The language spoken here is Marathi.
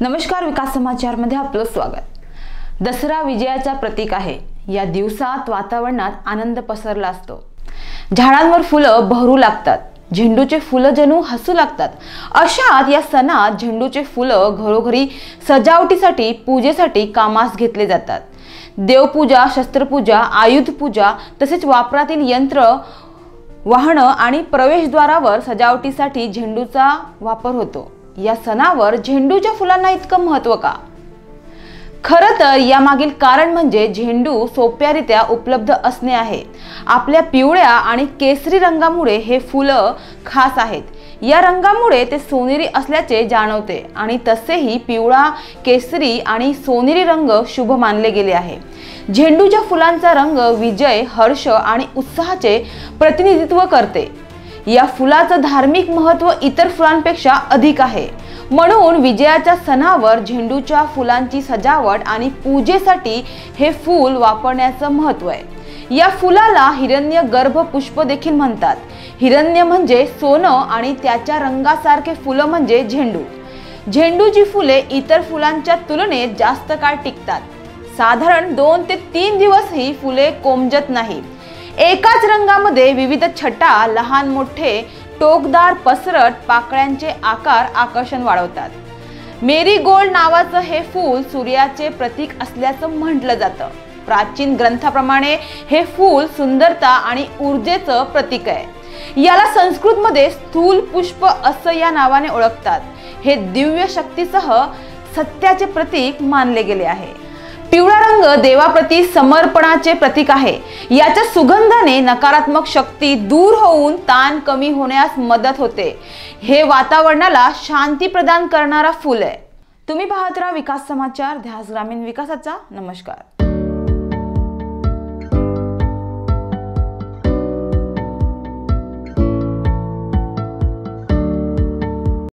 नमस्कार, विकास समाचार मध्ये आपलं स्वागत। दसरा विजयाचा प्रतीक आहे। या दिवसात वातावरणात आनंद पसरला असतो। झाडांवर फुलं बहरू लागतात, झेंडूचे फुलं जणू हसू लागतात। अशात या सणात झेंडूचे फुलं घरोघरी सजावटीसाठी, पूजेसाठी कामास घेतले जातात। देवपूजा, शस्त्रपूजा, आयुध पूजा तसेच वापरातील यंत्र, वाहन आणि प्रवेशद्वारावर सजावटीसाठी झेंडूचा वापर होतो। या सणावर झेंडूच्या फुलांना इतकं महत्त्व का? खरं तर यामागील कारण म्हणजे झेंडू सोप्यारित्या उपलब्ध असणे आहे। आपल्या पिवळ्या आणि केसरी रंगामुळे हे फुलं खास आहेत। या रंगामुळे ते सोनेरी असल्याचे जाणवते आणि तसेही पिवळा, केसरी आणि सोनेरी रंग शुभ मानले गेले आहे। झेंडूच्या फुलांचा रंग विजय, हर्ष आणि उत्साहाचे प्रतिनिधित्व करते। या फुलाचं धार्मिक महत्त्व इतर फुलांपेक्षा अधिक आहे। म्हणून विजयाच्या सणावर झेंडूच्या फुलांची सजावट आणि पूजेसाठी हे फूल वापरण्याचं महत्त्व आहे। या फुलाला हिरण्य गर्भ पुष्प देखील म्हणतात। हिरण्य म्हणजे सोनं आणि त्याच्या रंगासारखे फुलं म्हणजे झेंडू। झेंडूची फुले इतर फुलांच्या तुलनेत जास्त काळ टिकतात। साधारण 2 ते 3 दिवस ही फुले कोमजत नाही। एकाच रंगामध्ये विविध छटा, लहान मोठे, टोकदार, पसरट पाकळ्यांचे आकार आकर्षण वाढवतात। मेरीगोल्ड नावाचं हे फूल सूर्याचे प्रतीक असल्याचं म्हटलं जातं। प्राचीन ग्रंथाप्रमाणे हे फूल सुंदरता आणि ऊर्जेचं प्रतीक आहे। याला संस्कृतमध्ये स्थूल पुष्प असं या नावाने ओळखतात। हे दिव्य शक्तीसह सत्याचे प्रतीक मानले गेले आहे। पिवळा रंग देवाप्रती समर्पणाचे प्रतीक आहे। याच्या सुगंधाने नकारात्मक शक्ती दूर होऊन ताण कमी होण्यास मदत होते। हे वातावरणाला शांती प्रदान करणारा फूल आहे। तुम्ही पाहत राहा विकास समाचार, ध्यास ग्रामीण विकासाचा। नमस्कार।